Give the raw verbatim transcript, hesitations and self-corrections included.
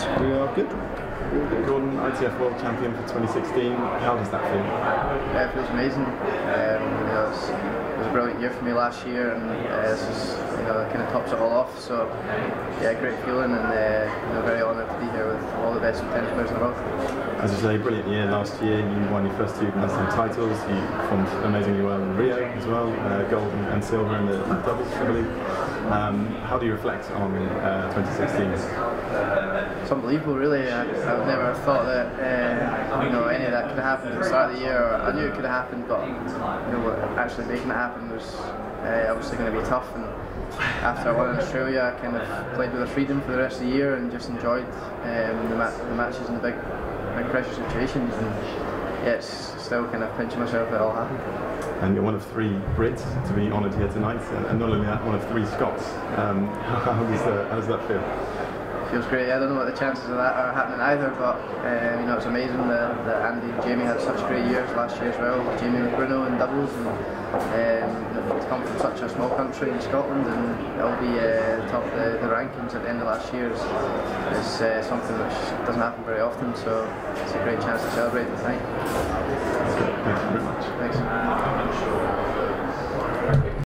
We are good. Gordon, I T F World Champion for twenty sixteen. How does that feel? Yeah, it feels amazing. Um, you know, it's, it was a brilliant year for me last year, and uh, this is, you know, kind of tops it all off. So, yeah, great feeling, and uh, you know, very honoured to be here with all the best tennis players in the world. As you say, brilliant year last year. You won your first two Grand Slam titles. You performed amazingly well in Rio as well, uh, gold and, and silver in the doubles, I believe. Um, how do you reflect on uh, twenty sixteen? It's unbelievable, really. I, I've never thought that uh, you know, any of that could have happened at the start of the year. I knew it could have happened, but you know, actually making it happen was uh, obviously going to be tough. And after I won in Australia, I kind of played with a freedom for the rest of the year and just enjoyed um, the, ma the matches in the big, big pressure situations. And yeah, it's still kind of pinching myself that it all happened. And you're one of three Brits to be honoured here tonight, and not only that, one of three Scots. Um, how, does that, how does that feel? Feels great. I don't know what the chances of that are happening either, but um, you know, it's amazing that, that Andy and Jamie had such great years last year as well. Jamie with Bruno in doubles, and um, to come from such a small country in Scotland and it'll be uh, top of the, the rankings at the end of last year is, is uh, something which doesn't happen very often. So it's a great chance to celebrate tonight. That's good. Thank you very much. Thanks.